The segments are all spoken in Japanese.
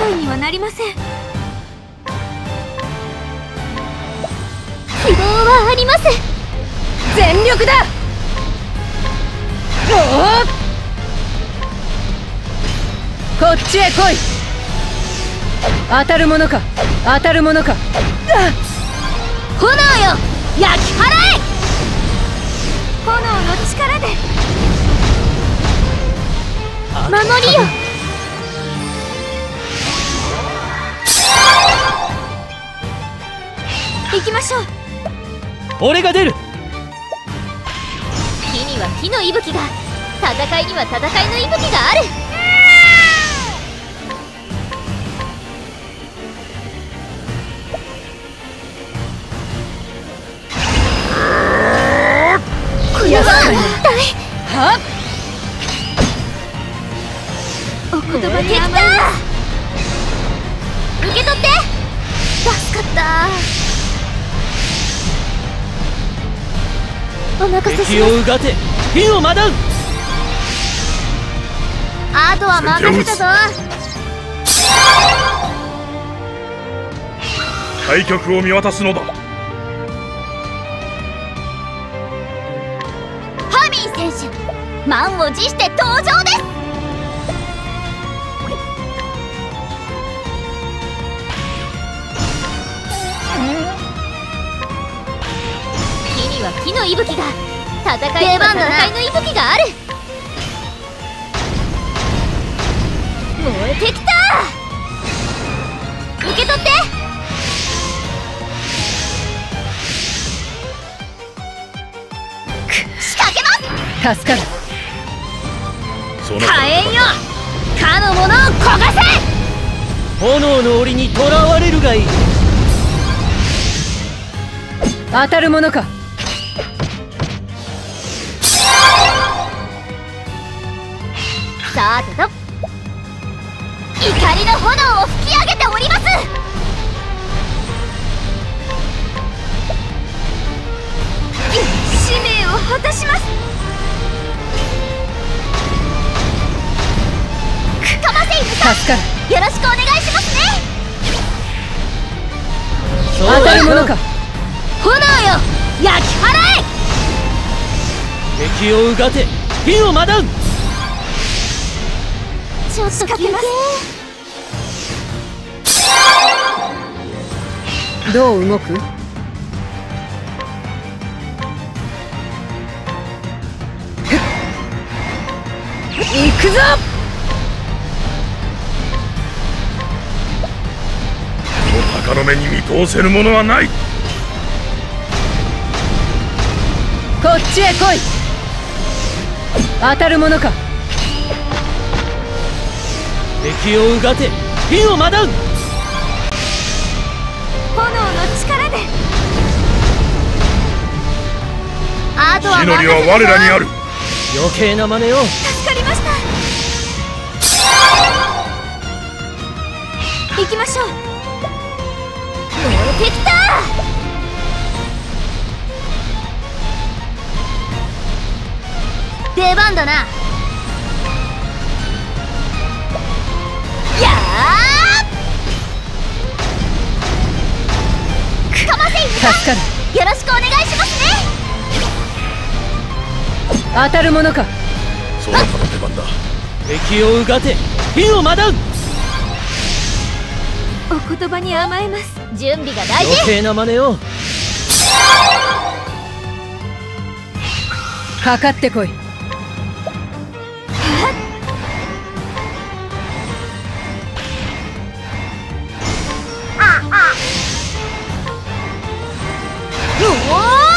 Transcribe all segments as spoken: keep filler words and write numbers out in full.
争いにはなりません。 希望はあります。 全力だ。おお、こっちへ来い。当たるものか、当たるものか。 炎よ、焼き払え。 炎の力で守りよ。 行きましょう。 俺が出る。 火には火の息吹が、戦いには戦いの息吹がある。 やばい。 はっ、お言葉に甘い。受け取って。助かった。お任せし敵をうがて火をまだう。 あとは任せたぞ。 対局を見渡すのだ。 ハミン選手、満を持して登場です。火には火の息吹が、戦いには戦いの息吹がある。燃えてきた。受け取って。仕掛けます。 助かる。 その火炎よ、かの者を焦がせ。 炎の檻に囚われるがいい。 当たるものか。 さてと、怒りの炎を吹き上げております。 使命を果たします。 かませ犬さん、 助かる。 よろしくお願いしますね。 当たるものか。 炎よ、焼き払え。 敵をうがて火をまだう。 ちょっと休憩。 どう動く？行くぞ。 鷹の目に見通せるものはない。 こっちへ来い。当たるものか。 敵をうがて火をまだう。 炎の力であとは火の利は我らにある。 余計な真似を。 助かりました。行きましょう。 燃えてきた。出番だな。やー、かませ犬さん、 助かる。 よろしくお願いしますね。 当たるものか。 そなたの出番だ。 敵をうがて火をまだう。 お言葉に甘えます。 準備が大事。 余計な真似を。 かかってこい。 うおー、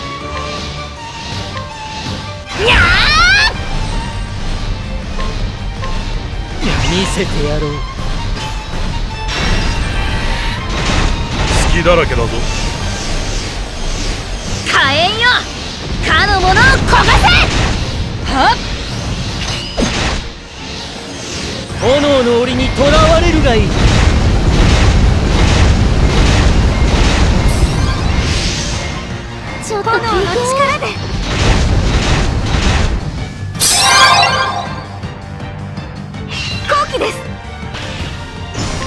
にゃ見せてやろう。 隙だらけだぞ。 ー、火炎よ、かの者を焦がせ。 はっ、 炎の檻に囚われるがいい。 ちょっと炎の力で好機です。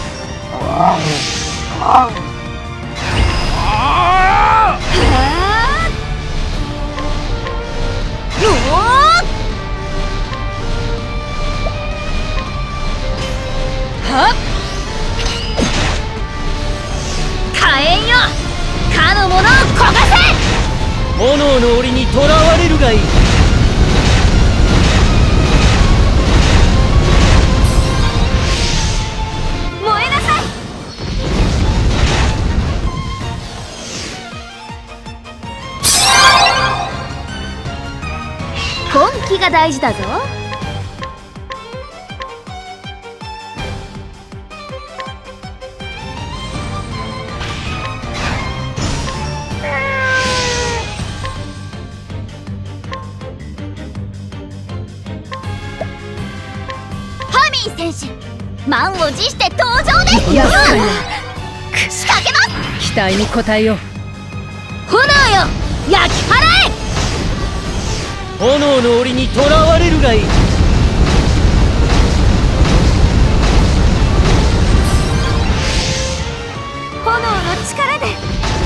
にとらわれるがいい。 燃えなさい。 根気が大事だぞ。ハミー選手、満を持して登場です。 やっかいな。 仕掛けます。 期待に応えよう。 炎よ、焼き払え。 炎の檻にとらわれるがいい。 炎の力で。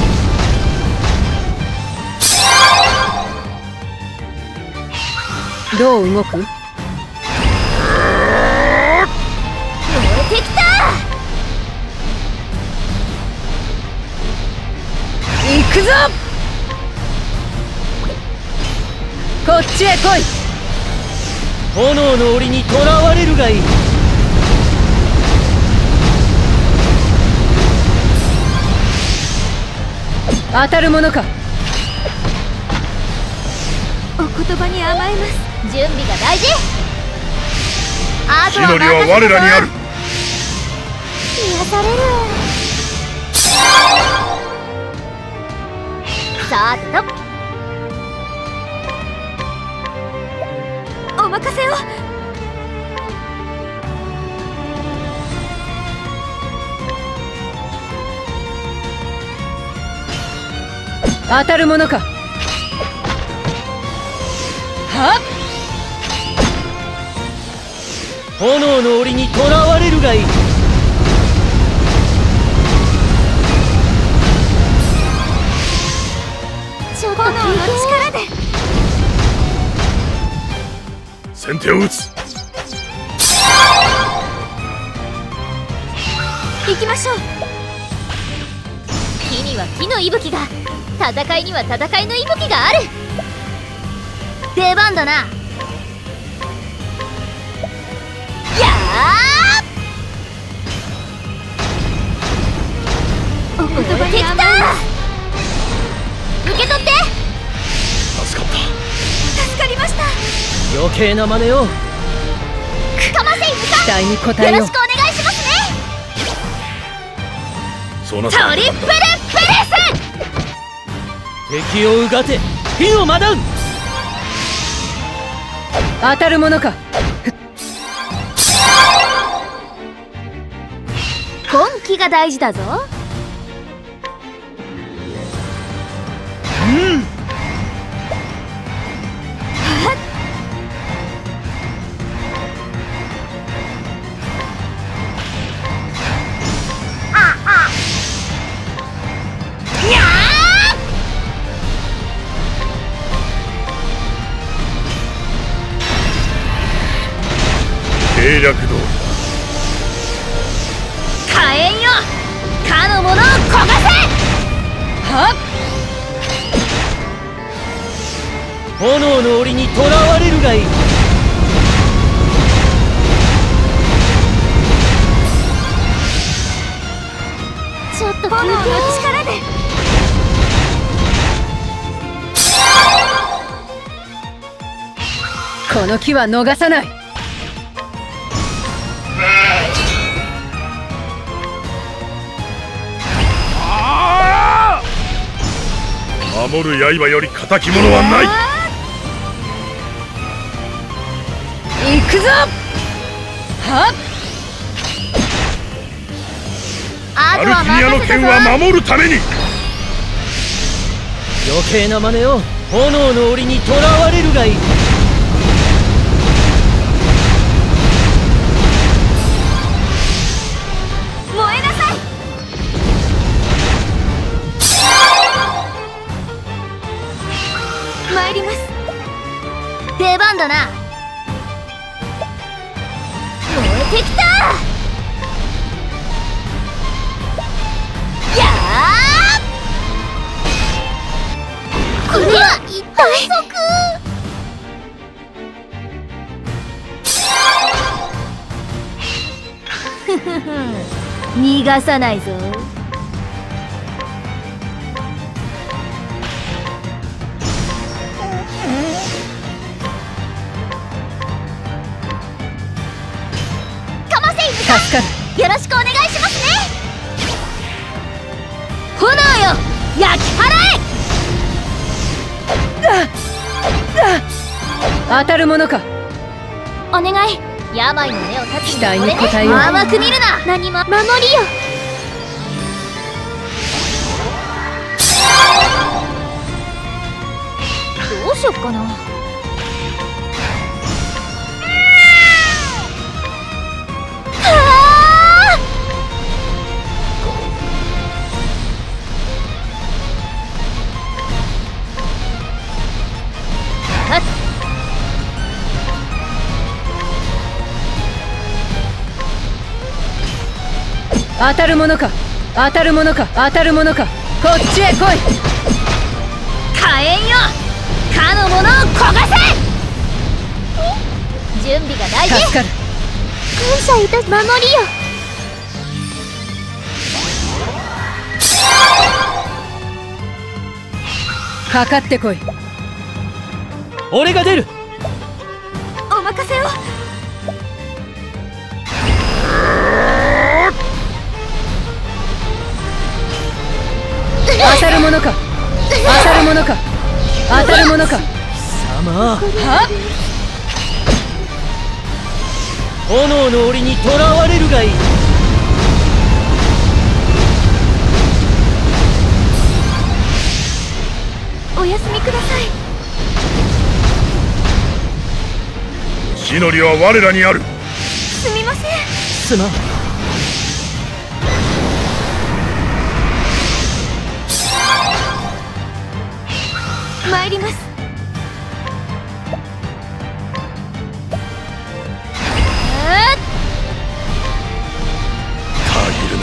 どう動く？ 燃えてきた。 行くぞ。こっちへ来い。 炎の檻にとらわれるがいい。 当たるものか。 お言葉に甘えます。 準備が大事。あ地とはの利は我らにある。 癒される。さてと、 お任せを。 当たるものか。はっ。 炎の檻にとらわれるがいい。 ちょっと炎の力で。 先手を打つ。 行きましょう。 火には火の息吹が、戦いには戦いの息吹がある。出番だな。やお言葉ー、できた。 に甘えます。 受け取って。 助かった。 助かりました。 余計な真似を。 かませい期待に応か。 えよう。 よろしくお願いしますね。 そうなったトリプルプレス。 敵をうがて火をまだう。 当たるものか。 根気が大事だぞ。 計略通りだ。 火炎よ、かの者を焦がせ。 はっ。 炎の檻にとらわれるがいい。 ちょっと炎の休憩。 力で。 この木は逃さない。 守る刃より敵者はない。 行くぞ。はっ。 あとはアルキニアの任せたぞ。 剣は守るために。 余計な真似を。炎の檻にとらわれるがいい。 燃えなさい。参ります。 出番だな。燃えてきた。やー。 これは一体逃がさないぞ。かませい助かる。 よろしくお願いしますね。炎よ焼き払え。 当たるものか。 お願い。病の根を断つ期待に応えよう。 甘く見るな。何も守りよ。どうしよっかな。 当たるものか。当たるものか。当たるものか。こっちへ来い。 火炎よかの者を焦がせ。準備が大事。 助かる。 感謝いた守りよ。 かかってこい。 俺が出る。 お任せを。 当たるものか。当たるものか。当たるものか。 貴様は炎の檻に囚われるがいい。 お休みください。 地の利は我らにある。 すみません。 すまん。 参ります。 たぎるな。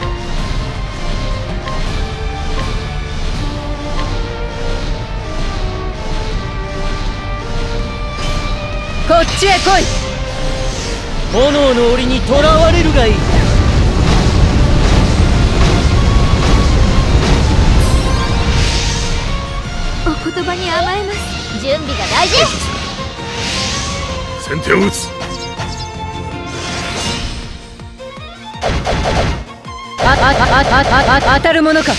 こっちへ来い。 炎の檻に囚われるがいい。 お言葉に甘えます。 準備が大事。 先手を打つ。 ああああああ当たるものか。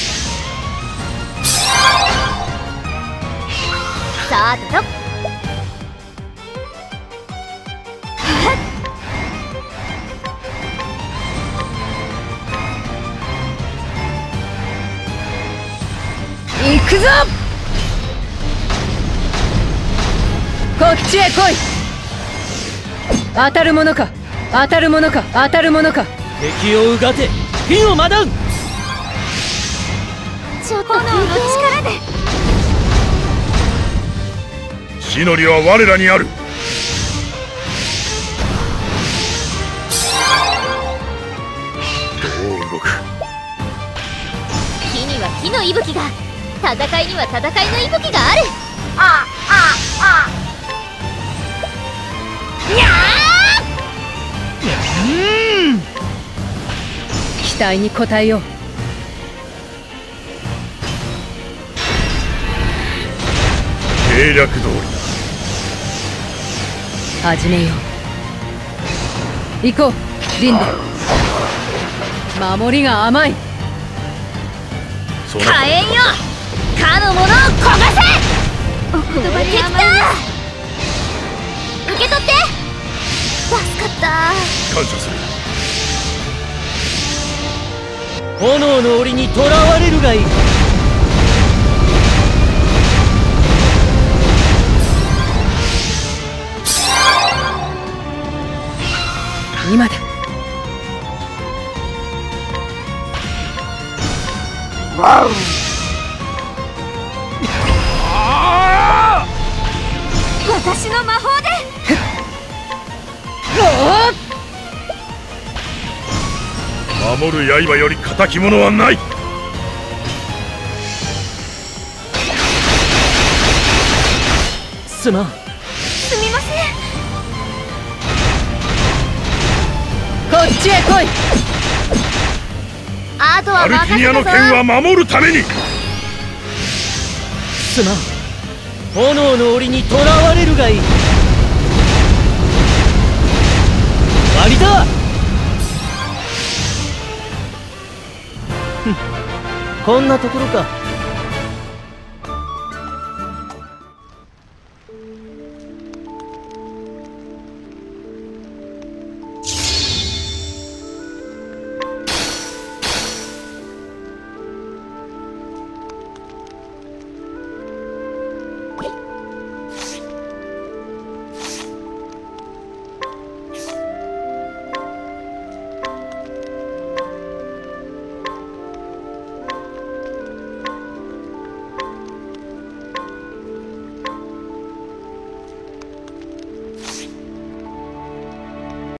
さてと行くぞ。こっちへ来い。当たるものか。当たるものか。当たるものか。 敵をうがて火をまだん。 ちょっと炎の力で。 地の利は我らにある。どう動く。 火には火の息吹が、戦いには戦いの息吹がある。あああにゃうん期待に応えよう。 計略通り始めよう。行こうリンド。守りが甘い。 そ火炎よかの者を焦がせ。 お言葉に甘えます。 受け取って。助かった。 感謝する。 炎の檻に囚われるがいい。 今だ。 私の魔法で。 守る刃より敵者はない。 すまん。 すみません。 こっちへ来い。 あとはアル任キニアのせたぞ。 剣は守るために。 すまん。炎の檻に囚われるがいい。終わりだ。ふん、こんなところか。